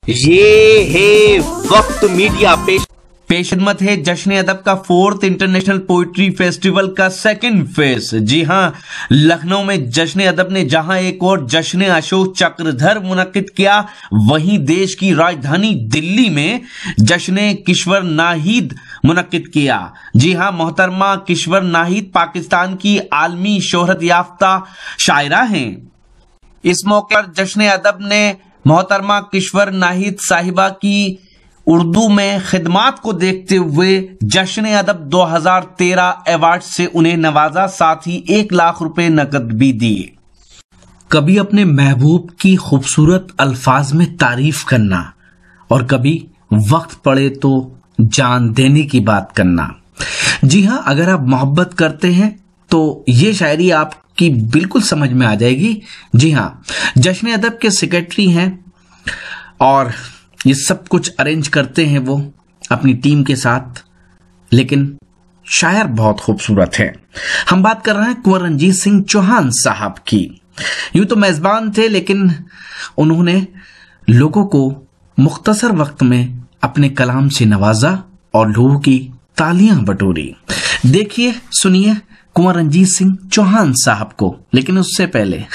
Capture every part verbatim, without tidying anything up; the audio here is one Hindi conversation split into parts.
ये है वक्त मीडिया पेश पेशमत है जश्न अदब का फोर्थ इंटरनेशनल पोइट्री फेस्टिवल का सेकंड फेज। जी हां, लखनऊ में जश्न अदब ने जहां एक और जश्न अशोक चक्रधर मुनक्किद किया, वहीं देश की राजधानी दिल्ली में जश्न किश्वर नाहिद मुनक्किद किया। जी हां, मोहतरमा किश्वर नाहिद पाकिस्तान की आलमी शोहरत याफ्ता शायरा हैं। इस मौके पर जश्न अदब ने मोहतरमा किश्वर नाहिद साहिबा की उर्दू में खिदमात को देखते हुए जश्न अदब दो हज़ार तेरह अवार्ड से उन्हें नवाजा, साथ ही एक लाख रुपए नकद भी दिए। कभी अपने महबूब की खूबसूरत अल्फाज में तारीफ करना और कभी वक्त पड़े तो जान देने की बात करना। जी हां, अगर आप मोहब्बत करते हैं तो ये शायरी आपकी बिल्कुल समझ में आ जाएगी। जी हां, जश्न अदब के सेक्रेटरी हैं और ये सब कुछ अरेंज करते हैं वो अपनी टीम के साथ, लेकिन शायर बहुत खूबसूरत है। हम बात कर रहे हैं कुंवर रंजीत सिंह चौहान साहब की। यूं तो मेजबान थे, लेकिन उन्होंने लोगों को मुख्तसर वक्त में अपने कलाम से नवाजा और लोगों की तालियां बटोरी। देखिए, सुनिए कुंवर रंजीत सिंह चौहान साहब को, लेकिन उससे पहले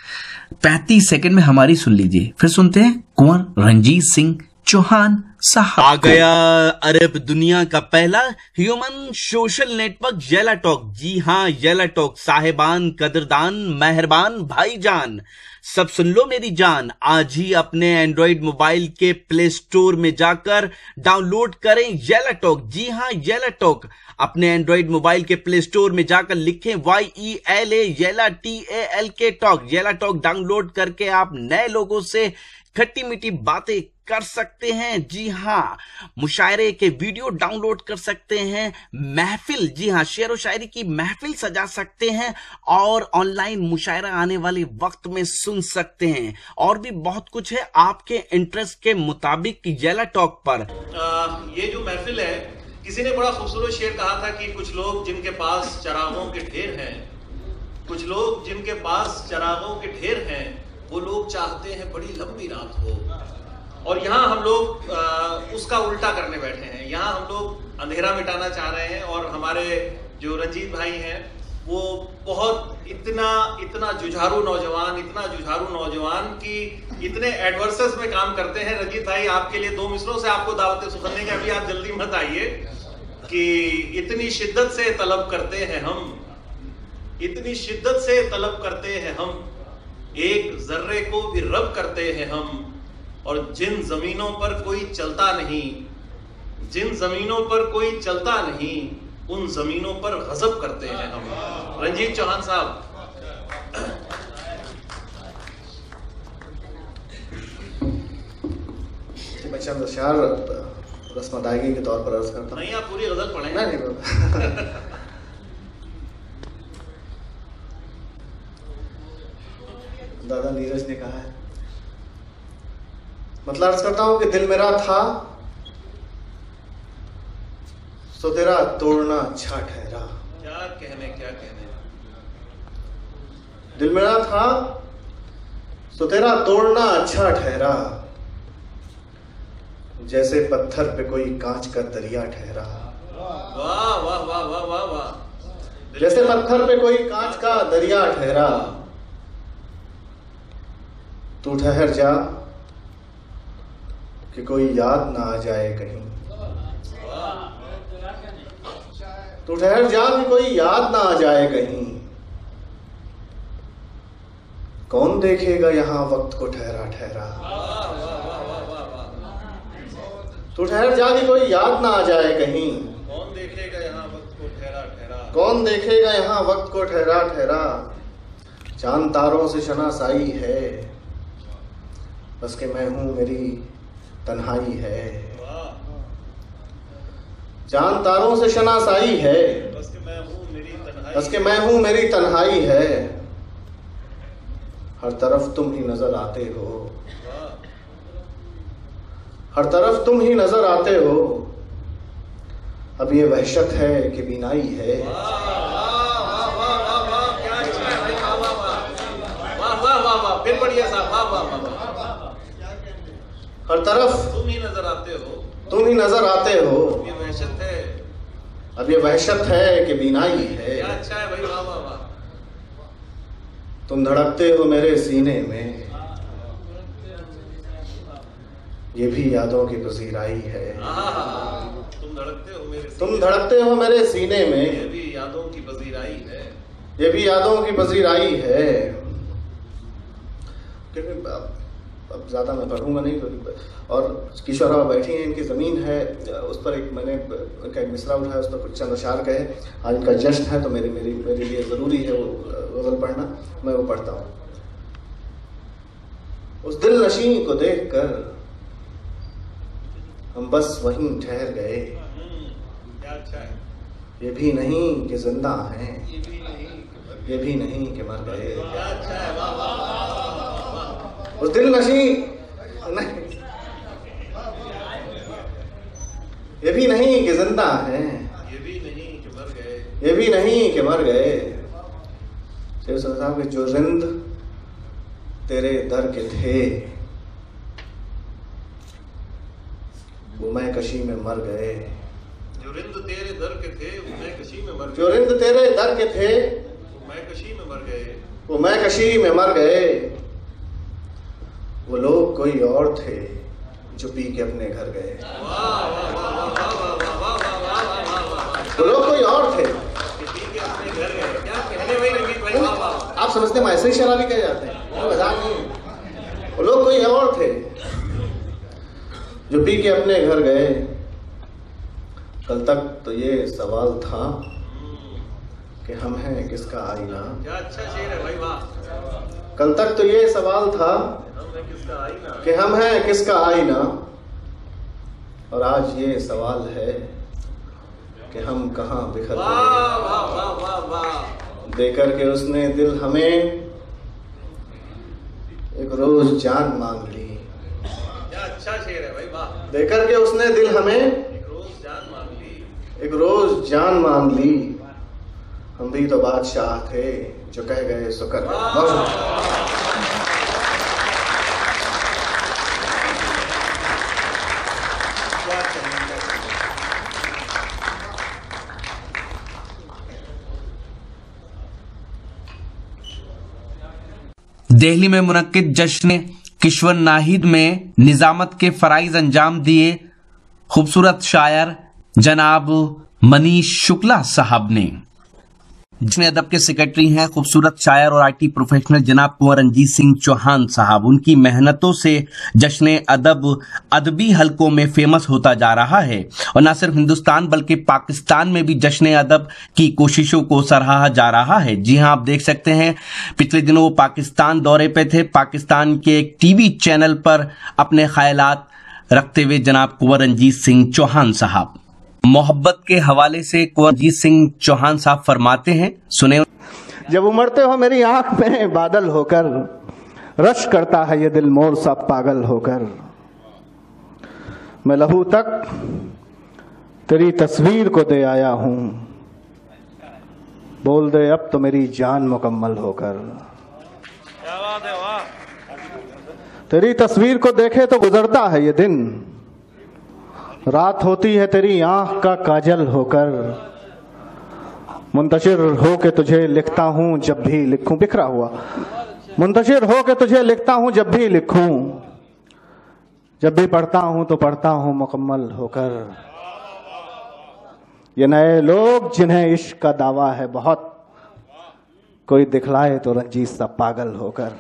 पैंतीस सेकंड में हमारी सुन लीजिए। फिर सुनते हैं कुंवर रंजीत सिंह चौहान साहब। आ गया अरब दुनिया का पहला human social network yalla talk. जी हाँ, येला टॉक। साहिबान, कदरदान, मेहरबान भाईजान, सब सुन लो मेरी जान। आज ही अपने एंड्रॉइड मोबाइल के प्ले स्टोर में जाकर डाउनलोड करें येला टॉक। जी हाँ, येला टॉक। अपने एंड्रॉइड मोबाइल के प्ले स्टोर में जाकर लिखें Y E L A yalla T A L K talk. Yalla talk download करके आप नए लोगों से खट्टी मीठी बातें कर सकते हैं। जी हाँ, मुशायरे के वीडियो डाउनलोड कर सकते हैं। महफिल, जी हाँ, शेर व शायरी की महफिल सजा सकते हैं और ऑनलाइन मुशायरा आने वाले वक्त में सुन सकते हैं। और भी बहुत कुछ है आपके इंटरेस्ट के मुताबिक येला टॉक पर। आ, ये जो महफिल है, किसी ने बड़ा खूबसूरत शेर कहा था कि कुछ लोग जिनके पास चरागों के ढेर हैं, कुछ लोग जिनके पास चरागों के ढेर हैं, वो लोग चाहते हैं बड़ी लंबी रात हो। और यहाँ हम लोग आ, उसका उल्टा करने बैठे हैं। यहाँ हम लोग अंधेरा मिटाना चाह रहे हैं और हमारे जो रंजीत भाई हैं वो बहुत इतना इतना जुझारू नौजवान इतना जुझारू नौजवान कि इतने एडवर्सेस में काम करते हैं। रंजीत भाई, आपके लिए दो मिसरों से आपको दावत सुखने के, अभी आप जल्दी मत आइए, कि इतनी शिद्दत से तलब करते हैं हम, इतनी शिद्दत से तलब करते हैं हम, एक जर्रे को भी रब करते हैं हम। और जिन जमीनों पर कोई चलता नहीं, जिन जमीनों पर कोई चलता नहीं, उन जमीनों पर गजब करते हैं हम। रंजीत चौहान साहब। मैं चंद अशार रस्म अदायगी के तौर पर अर्ज करता हूं। नहीं, आप पूरी गजल पढ़ें। नहीं नहीं दादा नीरज ने कहा है, मतलब अर्ज करता हूं कि दिल मेरा था सो तेरा तोड़ना अच्छा ठहरा। क्या कहने क्या कहने। दिल मेरा था सो तेरा तोड़ना अच्छा ठहरा, जैसे पत्थर पे कोई कांच का दरिया ठहरा। वाह वाह वाह वाह वाह वाह। जैसे पत्थर पे कोई कांच का दरिया ठहरा, तू ठहर जा कि कोई याद ना आ जाए कहीं। तू ठहर जा कि कोई याद ना आ जाए कहीं। कौन देखेगा यहाँ वक्त को ठहरा ठहरा। तू ठहर जा कि कोई याद ना आ जाए कहीं। कौन देखेगा यहाँ वक्त को ठहरा ठहरा। कौन देखेगा यहाँ वक्त को ठहरा ठहरा। चांद तारों से शनासाई है, बस के मैं हूं मेरी तन्हाई है। चांद तारों से शनासाई है, बस के मैं हूं मेरी तन्हाई। बस के मैं हूं मेरी तन्हाई है। हर तरफ तुम ही नजर आते हो, हर तरफ तुम ही नजर आते हो। अब ये वहशत है कि बीनाई है। फिर बढ़िया साहब, वाह वाह वाह। हर तरफ तुम ही नजर आते हो, तुम ही नजर आते हो। ये वहशत है, अब ये वहशत है कि बीनाई है। क्या अच्छा है भाई, वाह वाह वाह। तुम धड़कते हो मेरे सीने में, ये भी यादों की पजीराई है। तुम धड़कते हो मेरे तुम धड़कते हो मेरे सीने में, ये भी यादों की पजीराई है, ये भी यादों की पजीराई है। अब ज्यादा मैं पढ़ूंगा नहीं, और किशोर राव बैठी हैं, इनकी जमीन है, उस पर एक मैंने उनका एक मिसरा उठाया, उस पर कुछ चंद अशार कहे। आज इनका जश्न है तो मेरी मेरी मेरे लिए जरूरी है वो गजल पढ़ना, मैं वो पढ़ता हूँ। उस दिल नशी को देख कर हम बस वहीं ठहर गए, क्या अच्छा है। ये भी नहीं कि जिंदा हैं, ये भी नहीं, ये भी नहीं कि मर गए। क्या अच्छा है, वाह वाह वाह वाह। उस दिल नशी नहीं, ये भी नहीं कि जिंदा हैं, ये भी नहीं कि मर गए, ये भी नहीं कि मर गए। शेर साहब के जो रिंद तेरे दर के थे वो मैं कशी में मर गए। जो रिंद तेरे दर के थे वो मैं कशी में मर जो गए, रिंद तेरे दर के थे वो मैं कशी में मर गए, वो मैं कशी में मर गए। वो लोग कोई और थे जो पी के अपने घर गए। वाह वाह वाह वाह वाह वाह वाह वाह वाह वाह वाह। वो लोग कोई और थे, पी के अपने घर गए, क्या कहने भाई रंगीत भाई, वाह वाह। आप समझते हैं ऐसे ही शराबी कहे जाते हैं, मजाक नहीं। वो लोग कोई और थे जो पी के अपने घर गए। कल तक तो ये सवाल था कि हम हैं किसका आईना। क्या अच्छा शेर है भाई, वाह। कल तक तो ये सवाल था हम हैं किसका आईना, कि हम हैं किसका आईना, और आज ये सवाल है कि हम कहाँ बिखर वाह गए। वाह वाह वाह वाह। देकर के उसने दिल हमें एक रोज जान मांग ली। क्या अच्छा शेर है भाई, वाह। देकर के उसने दिल हमें एक रोज जान मांग ली, एक रोज जान मांग ली। हम भी तो बादशाह थे जो कह गए सो कर गए। दिल्ली में मुनक्किद जश्न किश्वर नाहिद में निजामत के फराइज अंजाम दिए खूबसूरत शायर जनाब मनीष शुक्ला साहब ने। जश्न अदब के सेक्रेटरी हैं खूबसूरत शायर और आईटी प्रोफेशनल जनाब कुंवर रंजीत सिंह चौहान साहब। उनकी मेहनतों से जश्न अदब अदबी हलकों में फेमस होता जा रहा है, और न सिर्फ हिंदुस्तान बल्कि पाकिस्तान में भी जश्न अदब की कोशिशों को सराहा जा रहा है। जी हां, आप देख सकते हैं पिछले दिनों वो पाकिस्तान दौरे पे थे। पाकिस्तान के एक टीवी चैनल पर अपने ख्यालात रखते हुए जनाब कुंवर रंजीत सिंह चौहान साहब मोहब्बत के हवाले से कुंवर रंजीत सिंह चौहान साहब फरमाते हैं, सुने। जब उमड़ते हो मेरी आंख में बादल होकर, रश करता है ये दिल मोर सा पागल होकर। मैं लहू तक तेरी तस्वीर को दे आया हूं, बोल दे अब तो मेरी जान मुकम्मल होकर। क्या बात है, वाह। तेरी तस्वीर को देखे तो गुजरता है ये दिन, रात होती है तेरी आंख का काजल होकर। मुंतशिर हो के तुझे लिखता हूं जब भी लिखूं, बिखरा हुआ। मुंतशिर हो के तुझे लिखता हूं जब भी लिखूं, जब भी पढ़ता हूं तो पढ़ता हूं मुकम्मल होकर। ये नए लोग जिन्हें इश्क का दावा है बहुत, कोई दिखलाए तो रंजीत सा पागल होकर।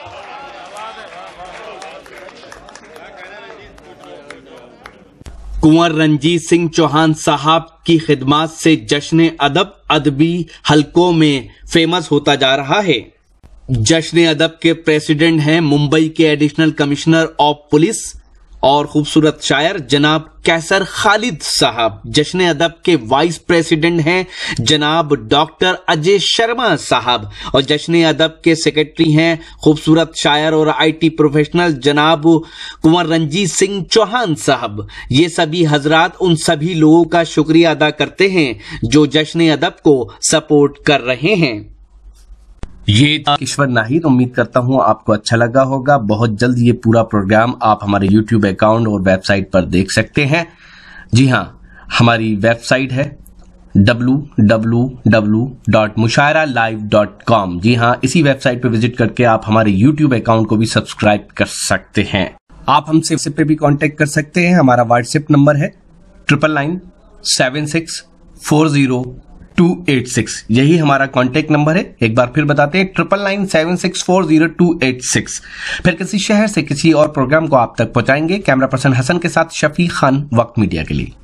कुंवर रंजीत सिंह चौहान साहब की खिदमात से जश्न अदब अदबी हलकों में फेमस होता जा रहा है। जश्न अदब के प्रेसिडेंट हैं मुंबई के एडिशनल कमिश्नर ऑफ पुलिस और खूबसूरत शायर जनाब कैसर खालिद साहब। जश्न अदब के वाइस प्रेसिडेंट हैं जनाब डॉक्टर अजय शर्मा साहब, और जश्न अदब के सेक्रेटरी हैं खूबसूरत शायर और आईटी प्रोफेशनल जनाब कुंवर रंजीत सिंह चौहान साहब। ये सभी हजरात उन सभी लोगों का शुक्रिया अदा करते हैं जो जश्न अदब को सपोर्ट कर रहे हैं। ये था ईश्वर नाहिद। उम्मीद करता हूं आपको अच्छा लगा होगा। बहुत जल्द ये पूरा प्रोग्राम आप हमारे यूट्यूब अकाउंट और वेबसाइट पर देख सकते हैं। जी हां, हमारी वेबसाइट है W W W dot mushaira live dot com. जी हां, इसी वेबसाइट पर विजिट करके आप हमारे यूट्यूब अकाउंट को भी सब्सक्राइब कर सकते हैं। आप हमसे इस पे भी कांटेक्ट कर सकते हैं। हमारा व्हाट्सएप नंबर है triple nine seven six four zero two eight six. यही हमारा कांटेक्ट नंबर है। एक बार फिर बताते हैं, triple nine seven six four zero two eight six. फिर किसी शहर से किसी और प्रोग्राम को आप तक पहुंचाएंगे। कैमरा पर्सन हसन के साथ शफी खान, वक्त मीडिया के लिए।